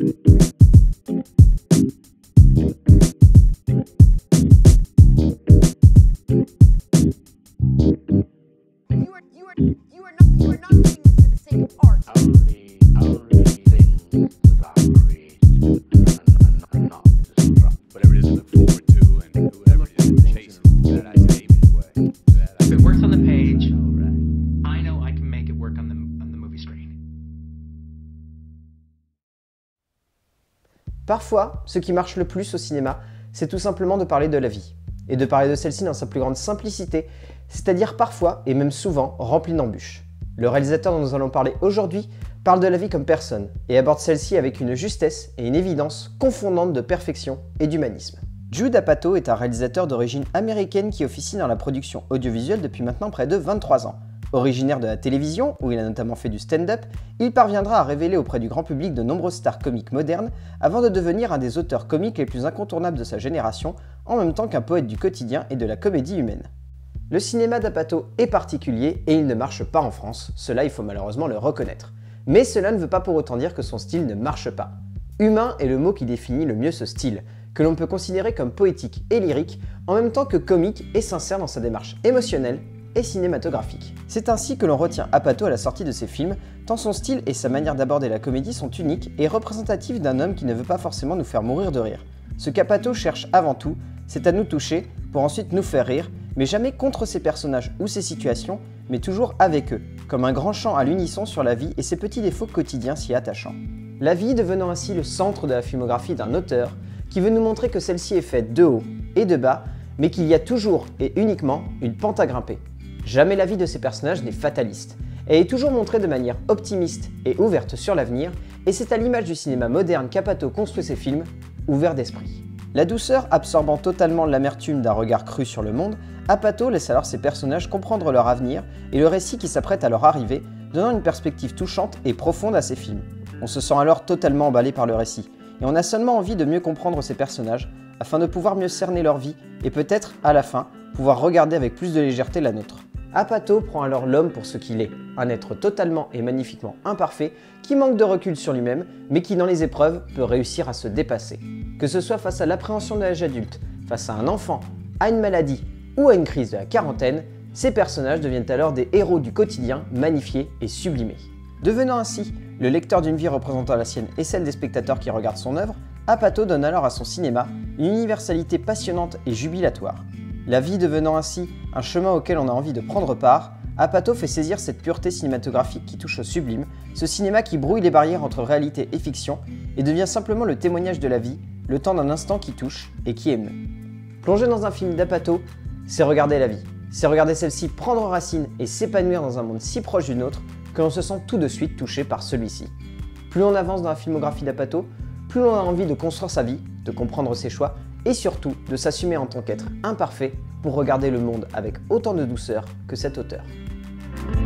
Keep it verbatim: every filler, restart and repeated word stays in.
Parfois, ce qui marche le plus au cinéma, c'est tout simplement de parler de la vie, et de parler de celle-ci dans sa plus grande simplicité, c'est-à-dire parfois, et même souvent, remplie d'embûches. Le réalisateur dont nous allons parler aujourd'hui parle de la vie comme personne, et aborde celle-ci avec une justesse et une évidence confondantes de perfection et d'humanisme. Judd Apatow est un réalisateur d'origine américaine qui officie dans la production audiovisuelle depuis maintenant près de vingt-trois ans. Originaire de la télévision, où il a notamment fait du stand-up, il parviendra à révéler auprès du grand public de nombreuses stars comiques modernes avant de devenir un des auteurs comiques les plus incontournables de sa génération, en même temps qu'un poète du quotidien et de la comédie humaine. Le cinéma d'Apatow est particulier et il ne marche pas en France, cela il faut malheureusement le reconnaître. Mais cela ne veut pas pour autant dire que son style ne marche pas. Humain est le mot qui définit le mieux ce style, que l'on peut considérer comme poétique et lyrique, en même temps que comique et sincère dans sa démarche émotionnelle et cinématographique. C'est ainsi que l'on retient Apatow à la sortie de ses films, tant son style et sa manière d'aborder la comédie sont uniques et représentatifs d'un homme qui ne veut pas forcément nous faire mourir de rire. Ce qu'Apatow cherche avant tout, c'est à nous toucher, pour ensuite nous faire rire, mais jamais contre ses personnages ou ses situations, mais toujours avec eux, comme un grand chant à l'unisson sur la vie et ses petits défauts quotidiens si attachants. La vie devenant ainsi le centre de la filmographie d'un auteur, qui veut nous montrer que celle-ci est faite de haut et de bas, mais qu'il y a toujours et uniquement une pente à grimper. Jamais la vie de ces personnages n'est fataliste. Elle est toujours montrée de manière optimiste et ouverte sur l'avenir, et c'est à l'image du cinéma moderne qu'Apatow construit ses films, ouverts d'esprit. La douceur absorbant totalement l'amertume d'un regard cru sur le monde, Apatow laisse alors ses personnages comprendre leur avenir et le récit qui s'apprête à leur arriver, donnant une perspective touchante et profonde à ses films. On se sent alors totalement emballé par le récit, et on a seulement envie de mieux comprendre ces personnages, afin de pouvoir mieux cerner leur vie, et peut-être, à la fin, pouvoir regarder avec plus de légèreté la nôtre. Apatow prend alors l'homme pour ce qu'il est, un être totalement et magnifiquement imparfait, qui manque de recul sur lui-même, mais qui dans les épreuves peut réussir à se dépasser. Que ce soit face à l'appréhension de l'âge adulte, face à un enfant, à une maladie ou à une crise de la quarantaine, ces personnages deviennent alors des héros du quotidien magnifiés et sublimés. Devenant ainsi le lecteur d'une vie représentant la sienne et celle des spectateurs qui regardent son œuvre, Apatow donne alors à son cinéma une universalité passionnante et jubilatoire. La vie devenant ainsi un chemin auquel on a envie de prendre part, Apatow fait saisir cette pureté cinématographique qui touche au sublime, ce cinéma qui brouille les barrières entre réalité et fiction et devient simplement le témoignage de la vie, le temps d'un instant qui touche et qui émeut. Plonger dans un film d'Apatow, c'est regarder la vie, c'est regarder celle-ci prendre racine et s'épanouir dans un monde si proche du nôtre que l'on se sent tout de suite touché par celui-ci. Plus on avance dans la filmographie d'Apatow, plus on a envie de construire sa vie, de comprendre ses choix et surtout de s'assumer en tant qu'être imparfait pour regarder le monde avec autant de douceur que cet auteur.